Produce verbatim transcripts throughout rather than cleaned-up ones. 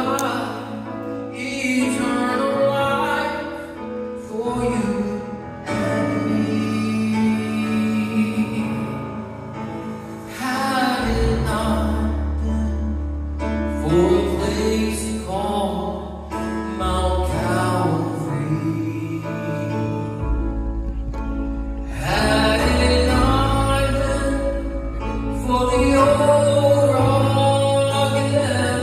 eternal life for you and me. Had it not been for a place called Mount Calvary, had it not been for the old rugged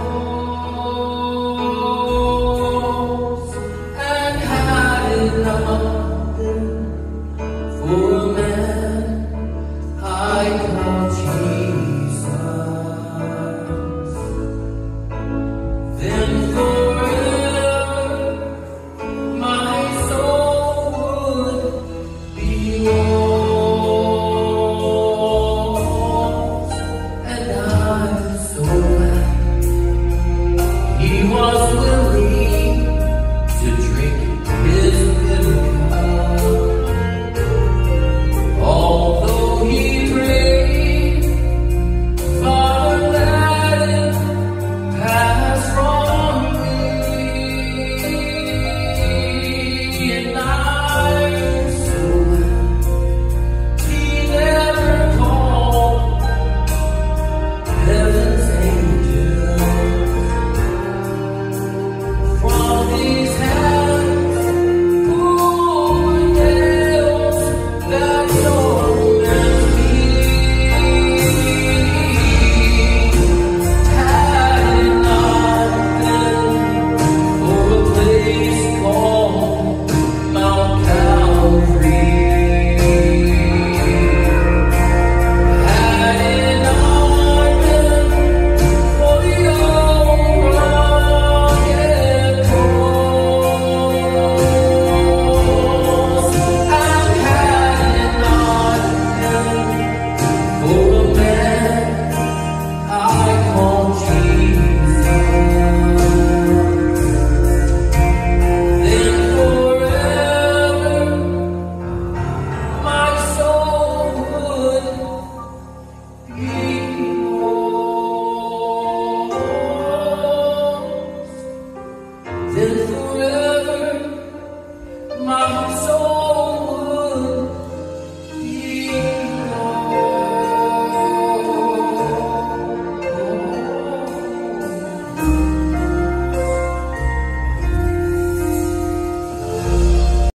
cross, and had it not been for a man I call Jesus, then forever my soul would be lost. And I'm so glad he was willing to drink his bitter cup, although he prayed, Father, let it pass from me. And I'm so glad he never called heaven's angels from these hands full of nails that torment me. Had it not been for a place called Mount Calvary, had it not been for the old rugged cross, and had it not been for a man I call Jesus, then forever my soul would be lost. Then forever